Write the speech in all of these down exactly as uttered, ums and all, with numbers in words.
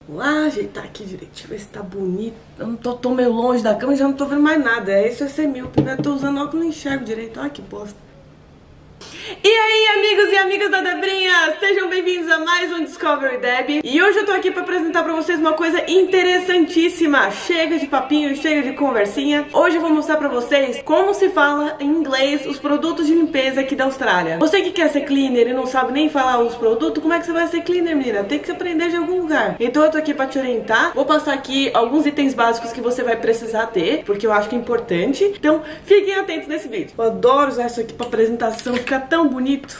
Vou lá ajeitar aqui direito, deixa eu ver se tá bonito. Eu não tô, tô meio longe da câmera e já não tô vendo mais nada. É isso, é ser míope, né? Tô usando óculos e não enxergo direito. Ai, que bosta. E aí, amigos e amigas da Debrinha, sejam bem-vindos a mais um Discovery Deb. E hoje eu tô aqui pra apresentar pra vocês uma coisa interessantíssima. Chega de papinho, chega de conversinha. Hoje eu vou mostrar pra vocês como se fala em inglês os produtos de limpeza aqui da Austrália. Você que quer ser cleaner e não sabe nem falar os produtos, como é que você vai ser cleaner, menina? Tem que aprender de algum lugar. Então eu tô aqui pra te orientar. Vou passar aqui alguns itens básicos que você vai precisar ter, porque eu acho que é importante. Então fiquem atentos nesse vídeo. Eu adoro usar isso aqui pra apresentação, fica tão bonito.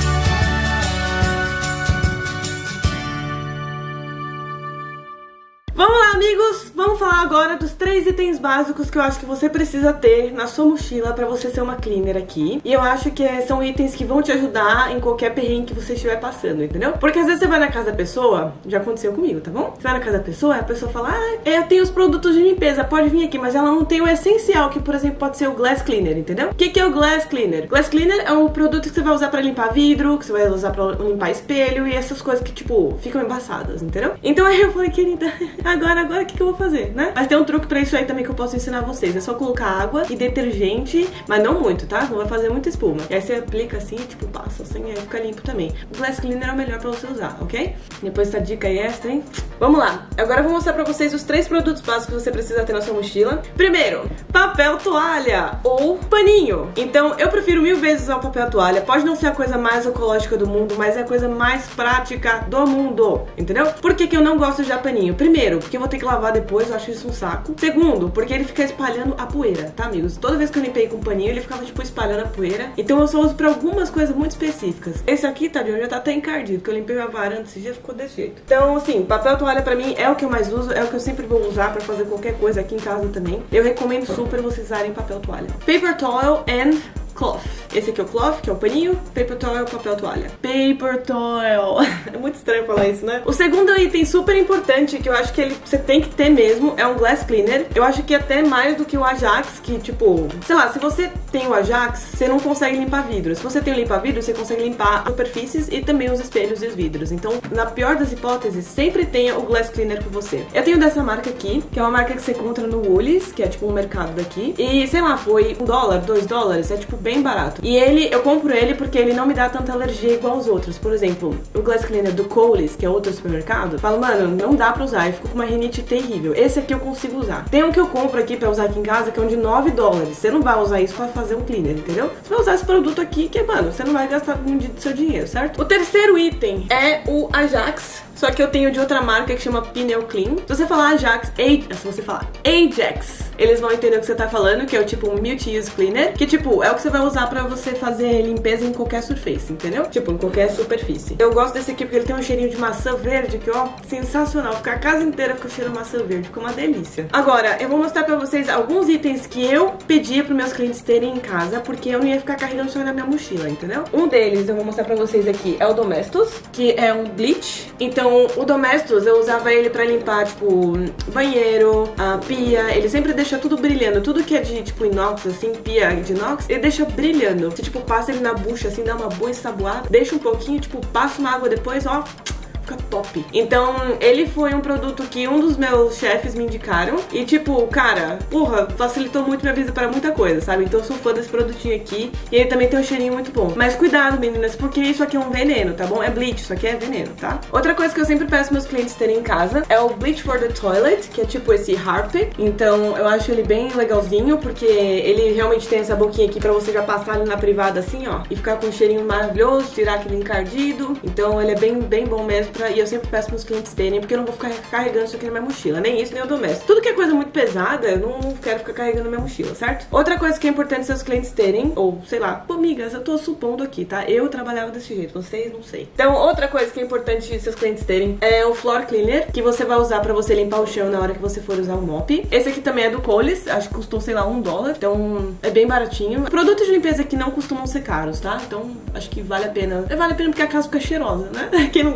Vamos lá, amigos, vamos falar agora dos três itens básicos que eu acho que você precisa ter na sua mochila pra você ser uma cleaner aqui. E eu acho que são itens que vão te ajudar em qualquer perrengue que você estiver passando, entendeu? Porque às vezes você vai na casa da pessoa, já aconteceu comigo, tá bom? Você vai na casa da pessoa, a pessoa fala, ah, eu tenho os produtos de limpeza, pode vir aqui, mas ela não tem o essencial, que por exemplo pode ser o Glass Cleaner, entendeu? O que, que é o Glass Cleaner? Glass Cleaner é um produto que você vai usar pra limpar vidro, que você vai usar pra limpar espelho e essas coisas que, tipo, ficam embaçadas, entendeu? Então aí eu falei, querida, agora, agora o que, que eu vou fazer, né? Mas tem um truque pra isso aí também que eu posso ensinar vocês. É só colocar água e detergente, mas não muito, tá? Não vai fazer muita espuma. E aí você aplica assim, tipo, passa assim, aí fica limpo também. O Glass Cleaner é o melhor pra você usar, ok? Depois essa dica aí extra, hein? Vamos lá. Agora eu vou mostrar pra vocês os três produtos básicos que você precisa ter na sua mochila. Primeiro, papel toalha ou paninho. Então, eu prefiro mil vezes usar o papel toalha. Pode não ser a coisa mais ecológica do mundo, mas é a coisa mais prática do mundo, entendeu? Por que que eu não gosto de usar paninho? Primeiro, porque eu vou ter que lavar depois, eu acho isso um saco. Segundo, porque ele fica espalhando a poeira, tá, amigos? Toda vez que eu limpei com paninho, ele ficava, tipo, espalhando a poeira. Então eu só uso pra algumas coisas muito específicas. Esse aqui, tadinho, já tá até encardido, porque eu limpei minha varanda esse dia, ficou desse jeito. Então, assim, papel toalha pra mim é o que eu mais uso, é o que eu sempre vou usar pra fazer qualquer coisa aqui em casa também. Eu recomendo super vocês usarem papel toalha. Paper towel and cloth. Esse aqui é o cloth, que é o paninho. Paper towel é o papel toalha. Paper towel. É muito estranho falar isso, né? O segundo item super importante, que eu acho que ele, você tem que ter mesmo, é um Glass Cleaner. Eu acho que até mais do que o Ajax, que tipo, sei lá, se você tem o Ajax, você não consegue limpar vidro. Se você tem o limpa-vidro, você consegue limpar as superfícies e também os espelhos e os vidros. Então, na pior das hipóteses, sempre tenha o Glass Cleaner com você. Eu tenho dessa marca aqui, que é uma marca que você encontra no Woolies, que é tipo um mercado daqui. E, sei lá, foi um dólar, dois dólares, é tipo bem bem barato. E ele, eu compro ele porque ele não me dá tanta alergia igual os outros. Por exemplo, o Glass Cleaner do Coles, que é outro supermercado, eu falo, mano, não dá pra usar, eu fico com uma rinite terrível. Esse aqui eu consigo usar. Tem um que eu compro aqui pra usar aqui em casa, que é um de nove dólares. Você não vai usar isso pra fazer um cleaner, entendeu? Você vai usar esse produto aqui, que, mano, você não vai gastar um dia do seu dinheiro, certo? O terceiro item é o Ajax. Só que eu tenho de outra marca que chama Pineal Clean. Se você falar Ajax, A, se você falar Ajax, eles vão entender o que você tá falando, que é o tipo um multi-use cleaner, que tipo, é o que você vai usar pra você fazer limpeza em qualquer surface, entendeu? Tipo, em qualquer superfície. Eu gosto desse aqui porque ele tem um cheirinho de maçã verde, que ó, sensacional. Fica a casa inteira com o cheiro de maçã verde, fica uma delícia. Agora, eu vou mostrar pra vocês alguns itens que eu pedia pros meus clientes terem em casa, porque eu não ia ficar carregando só na minha mochila, entendeu? Um deles, eu vou mostrar pra vocês aqui, é o Domestos, que é um bleach. Então, o Domestos, eu usava ele pra limpar, tipo, banheiro, a pia. Ele sempre deixa tudo brilhando. Tudo que é de, tipo, inox, assim, pia de inox, ele deixa brilhando. Você, tipo, passa ele na bucha, assim, dá uma boa ensaboada, deixa um pouquinho, tipo, passa uma água depois, ó, fica top. Então, ele foi um produto que um dos meus chefes me indicaram. E tipo, cara, porra, facilitou muito minha vida para muita coisa, sabe? Então eu sou fã desse produtinho aqui. E ele também tem um cheirinho muito bom. Mas cuidado, meninas, porque isso aqui é um veneno, tá bom? É bleach, isso aqui é veneno, tá? Outra coisa que eu sempre peço meus clientes terem em casa é o Bleach for the Toilet, que é tipo esse Harpic. Então eu acho ele bem legalzinho, porque ele realmente tem essa boquinha aqui pra você já passar ali na privada assim, ó, e ficar com um cheirinho maravilhoso, tirar aquele encardido. Então ele é bem, bem bom mesmo. E eu sempre peço meus clientes terem, porque eu não vou ficar carregando isso aqui na minha mochila. Nem isso, nem o doméstico. Tudo que é coisa muito pesada, eu não quero ficar carregando na minha mochila, certo? Outra coisa que é importante seus clientes terem, ou sei lá, pô, amigas, eu tô supondo aqui, tá? Eu trabalhava desse jeito, vocês não sei. Então, outra coisa que é importante seus clientes terem é o Floor Cleaner, que você vai usar pra você limpar o chão na hora que você for usar o mop. Esse aqui também é do Coles, acho que custou, sei lá, um dólar. Então, é bem baratinho. Produtos de limpeza aqui não costumam ser caros, tá? Então, acho que vale a pena. Vale a pena porque a casa fica cheirosa, né? Quem não gosta de uma casa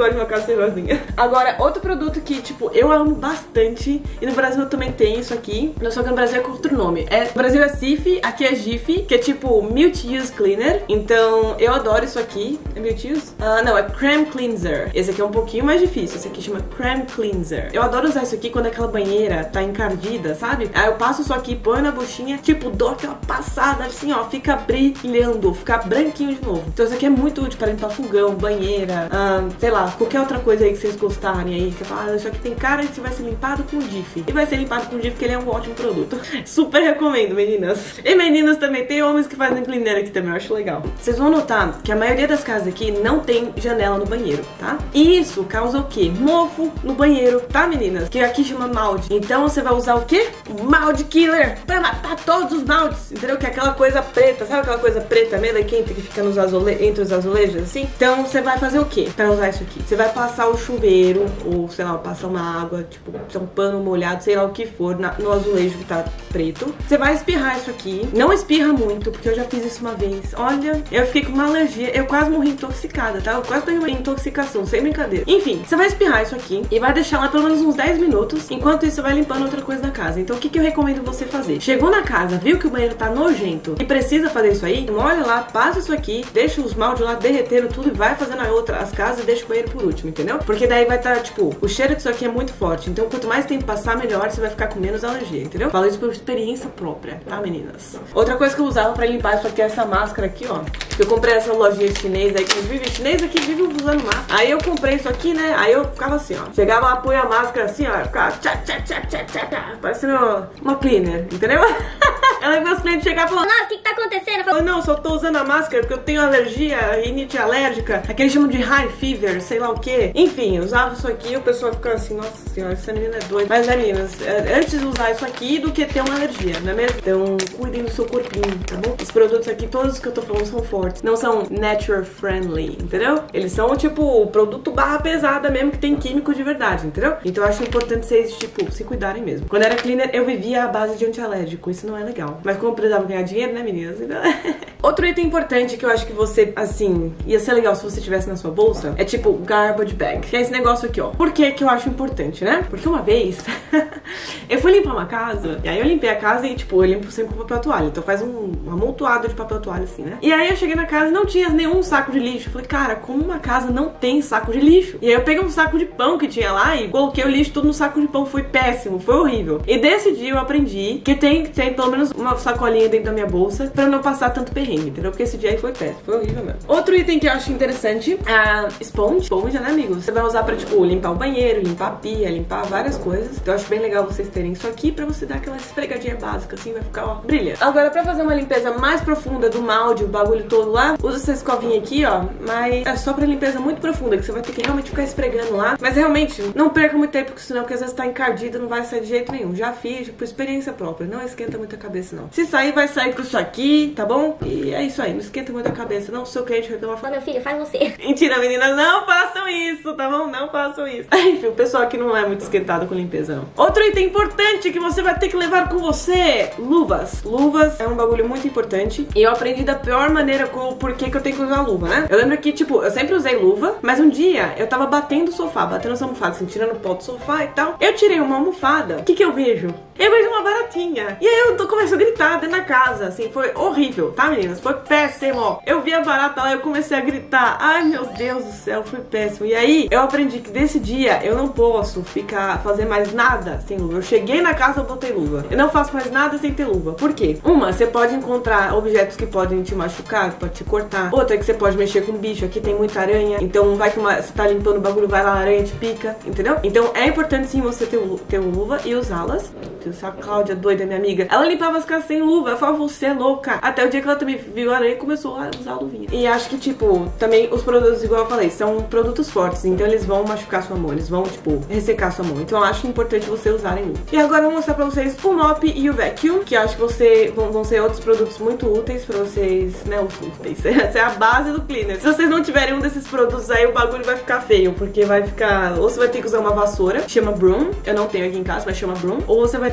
cheirosinha. Agora, outro produto que, tipo, eu amo bastante, e no Brasil eu também tenho isso aqui, só que no Brasil é com outro nome. É, no Brasil é Cif, aqui é Jiffy, que é tipo Multi-Use Cleaner. Então, eu adoro isso aqui. É Multi-Use? Ah, não, é Creme Cleanser. Esse aqui é um pouquinho mais difícil, esse aqui chama Creme Cleanser. Eu adoro usar isso aqui quando aquela banheira tá encardida, sabe? Aí eu passo isso aqui, põe na buchinha, tipo, dou aquela passada assim, ó, fica brilhando, fica branquinho de novo. Então isso aqui é muito útil para limpar fogão, banheira, ah, sei lá, qualquer outra coisa aí que vocês gostarem aí, que fala, ah, isso aqui tem cara que vai ser limpado com Jiffy. E vai ser limpado com Jiffy porque ele é um ótimo produto. Super recomendo, meninas. E meninas também, tem homens que fazem cleaner aqui também, eu acho legal. Vocês vão notar que a maioria das casas aqui não tem janela no banheiro, tá? E isso causa o quê? Mofo no banheiro, tá, meninas? Que aqui chama molde. Então você vai usar o quê? O molde killer pra matar todos os moldes, entendeu? Que é aquela coisa preta, sabe aquela coisa preta, meio quente que fica nos azule... entre os azulejos, assim? Então você vai fazer o quê pra usar isso aqui? Você vai passar o chuveiro, ou sei lá, passar uma água, tipo, um pano molhado, sei lá o que for, na... no azulejo que tá preto. Você vai espirrar isso aqui. Não espirra muito, porque eu já fiz isso uma vez. Olha, eu fiquei com uma alergia, eu quase morri intoxicada, tá? Eu quase peguei uma intoxicação, sem brincadeira. Enfim, você vai espirrar isso aqui e vai deixar lá pelo menos uns dez minutos. Enquanto isso, você vai limpando outra coisa da casa. Então, o que, que eu recomendo você fazer? Chegou na casa, viu que o banheiro tá nojento e precisa fazer isso aí? Olha lá, passa isso aqui, deixa os moldes lá derreteram tudo e vai fazendo a outra, as casas e deixa o banheiro por último, entendeu? Porque daí vai estar, tá, tipo, o cheiro disso aqui é muito forte. Então, quanto mais tempo passar, melhor você vai ficar com menos alergia, entendeu? Falo isso por experiência própria, tá, meninas? Outra coisa que eu usava pra limpar isso aqui é essa máscara aqui, ó. Eu comprei essa lojinha chinesa aí, que vive chinês aqui, vive usando máscara. Aí eu comprei isso aqui, né? Aí eu ficava assim, ó. Chegava lá, punha a máscara assim, ó. Ficava tchá, tchá, tchá, tchá, tchá, tchá, parecendo uma cleaner, entendeu? Ela meus clientes chegavam e falavam, nossa, o que que tá acontecendo? Eu falei, não, só tô usando a máscara porque eu tenho alergia, rinite alérgica, aquele chamam de high fever, sei lá o que. Enfim, eu usava isso aqui e o pessoal ficava assim, nossa senhora, essa menina é doida. Mas é, meninas, antes de usar isso aqui do que ter uma alergia, não é mesmo? Então, cuidem do seu corpinho, tá bom? Os produtos aqui, todos que eu tô falando são fortes, não são nature friendly, entendeu? Eles são, tipo, produto barra pesada mesmo, que tem químico de verdade, entendeu? Então eu acho importante vocês, tipo, se cuidarem mesmo. Quando eu era cleaner, eu vivia à base de antialérgico, isso não é legal. Mas como eu precisava ganhar dinheiro, né, meninas? Então... Outro item importante que eu acho que você, assim, ia ser legal se você tivesse na sua bolsa, é tipo garbage bag, que é esse negócio aqui, ó. Por que que eu acho importante, né? Porque uma vez eu fui limpar uma casa, e aí eu limpei a casa e, tipo, eu limpo sempre com papel toalha. Então faz um, um amontoado de papel toalha, assim, né? E aí eu cheguei na casa e não tinha nenhum saco de lixo. Eu falei, cara, como uma casa não tem saco de lixo? E aí eu peguei um saco de pão que tinha lá e coloquei o lixo tudo no saco de pão. Foi péssimo, foi horrível. E desse dia eu aprendi que tem que ter pelo menos uma sacolinha dentro da minha bolsa pra não passar tanto perrengue, entendeu? Porque esse dia aí foi péssimo, foi horrível mesmo. Outro item que eu acho interessante é a esponja. Esponja, né, amigos? Você vai usar pra, tipo, limpar o banheiro, limpar a pia, limpar várias coisas. Então eu acho bem legal vocês terem isso aqui pra você dar aquela esfregadinha básica, assim, vai ficar, ó, brilhante. Agora, pra fazer uma limpeza mais profunda do molde, o bagulho todo lá, usa essa escovinha aqui, ó, mas é só pra limpeza muito profunda, que você vai ter que realmente ficar esfregando lá. Mas realmente, não perca muito tempo com isso não, porque às vezes tá encardido, não vai sair de jeito nenhum. Já fiz, por experiência própria, não esquenta muito a cabeça, não. Se sair, vai sair com isso aqui, tá bom? E é isso aí, não esquenta muito a cabeça, não. O seu cliente reclama, fala, meu filho, faz você. Mentira, meninas, não façam isso, tá bom? Não façam isso. Enfim, o pessoal aqui não é muito esquentado com limpeza, não. Outro item importante que você vai ter que levar com você, luvas. Luvas é um bagulho muito importante. E eu aprendi da pior maneira com o porquê que eu tenho que usar luva, né? Eu lembro que, tipo, eu sempre usei luva, mas um dia eu tava batendo o sofá, batendo as almofadas, assim, tirando o pó do sofá e tal. Eu tirei uma almofada. O que que eu vejo? Eu vejo uma baratinha. E aí eu tô começando a gritar dentro da casa, assim, foi horrível, tá, meninas? Foi péssimo. Eu vi a barata lá e eu comecei a gritar. Ai, meu Deus do céu, foi péssimo. E aí eu aprendi que desse dia eu não posso ficar, fazer mais nada sem luva. Eu cheguei na casa, eu botei luva. Eu não faço mais nada sem ter luva. Por quê? Uma, você pode encontrar objetos que podem te machucar, que pode te cortar. Outra é que você pode mexer com bicho. Aqui tem muita aranha. Então vai que uma, você tá limpando o bagulho, vai lá, a aranha te pica, entendeu? Então é importante sim você ter, ter luva e usá-las. A Cláudia, doida, minha amiga, ela limpava as casas sem luva. Eu falava, você é louca. Até o dia que ela também viu a aranha e começou a usar a luvinha. E acho que, tipo, também os produtos, igual eu falei, são produtos fortes. Então eles vão machucar sua mão, eles vão, tipo, ressecar sua mão. Então eu acho importante você usarem luva. E agora eu vou mostrar pra vocês o mop e o vacuum, que eu acho que você, vão, vão ser outros produtos muito úteis pra vocês, né, úteis. Essa é a base do cleaner. Se vocês não tiverem um desses produtos aí, o bagulho vai ficar feio, porque vai ficar, ou você vai ter que usar uma vassoura, chama broom, eu não tenho aqui em casa, mas chama broom, ou você vai ter que usar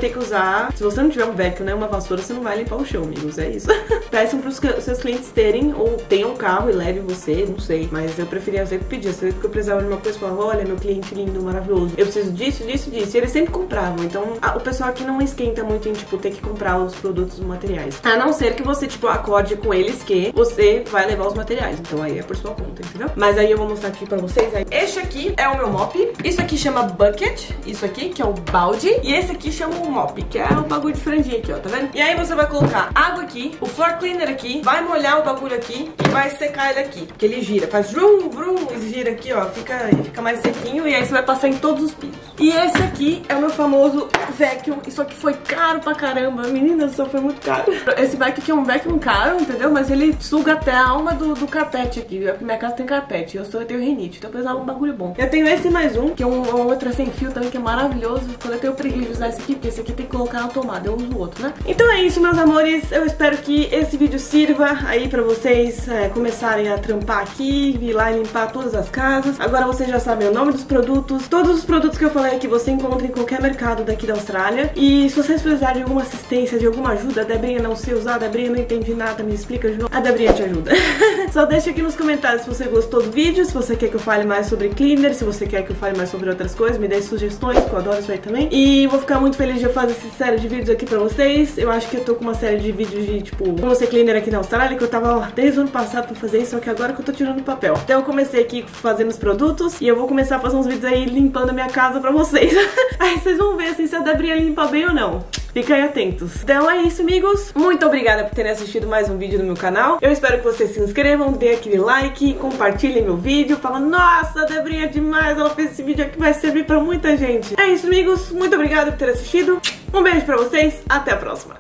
limpar. Se você não tiver um vacuum, né, uma vassoura, você não vai limpar o chão, amigos, é isso. Peçam pros seus clientes terem, ou tenham um carro e leve você, não sei. Mas eu preferia sempre pedir, sempre que eu precisava de uma coisa, eu falava, olha, meu cliente lindo, maravilhoso, eu preciso disso, disso, disso. E eles sempre compravam, então a, o pessoal aqui não esquenta muito em, tipo, ter que comprar os produtos, os materiais. A não ser que você, tipo, acorde com eles que você vai levar os materiais. Então aí é por sua conta, entendeu? Mas aí eu vou mostrar aqui pra vocês. Aí, este aqui é o meu mop. Isso aqui chama bucket. Isso aqui, que é o balde. E esse aqui chama o mop, que é o bagulho de franjinha aqui, ó, tá vendo? E aí você vai colocar água aqui, o floor cleaner aqui, vai molhar o bagulho aqui e vai secar ele aqui. Porque ele gira, faz vrum, vrum, e gira aqui, ó, fica, fica mais sequinho. E aí você vai passar em todos os pisos. E esse aqui é o meu famoso vacuum. Isso aqui foi caro pra caramba. Menina, só foi muito caro. Esse vacuum aqui é um vacuum caro, entendeu? Mas ele suga até a alma do, do carpete aqui. Minha casa tem carpete, eu, sou, eu tenho rinite, então eu precisava de um bagulho bom. Eu tenho esse mais um, que é um, um outro sem fio também, que é maravilhoso. Quando eu tenho preguiça de usar esse aqui, porque esse aqui tem que colocar na tomada, eu uso o outro, né? Então é isso, meus amores. Eu espero que esse vídeo sirva aí pra vocês é, começarem a trampar aqui, ir lá e limpar todas as casas. Agora vocês já sabem o nome dos produtos. Todos os produtos que eu falei aqui você encontra em qualquer mercado daqui da Austrália. E se vocês precisarem de alguma assistência, de alguma ajuda, a Debrinha não sei usar, a Debrinha não entendi nada, me explica de novo, a Debrinha te ajuda. Só deixa aqui nos comentários se você gostou do vídeo, se você quer que eu fale mais sobre cleaner, se você quer que eu fale mais sobre outras coisas, me dê sugestões, que eu adoro isso aí também. E vou ficar muito feliz de eu fazer essa série de vídeos aqui pra vocês. Eu acho que eu tô com uma série de vídeos de, tipo, como ser cleaner aqui na Austrália, que eu tava ó, desde o ano passado pra fazer isso, só que agora que eu tô tirando o papel. Então eu comecei aqui fazendo os produtos e eu vou começar a fazer uns vídeos aí limpando a minha casa pra vocês. Aí vocês vão ver assim, se a Debrinha limpa bem ou não. Fiquem aí atentos. Então é isso, amigos. Muito obrigada por terem assistido mais um vídeo no meu canal. Eu espero que vocês se inscrevam, dê aquele like, compartilhem meu vídeo, falando, nossa, a Debrinha é demais, ela fez esse vídeo aqui, vai servir pra muita gente. É isso, amigos. Muito obrigada por terem assistido. Um beijo pra vocês. Até a próxima.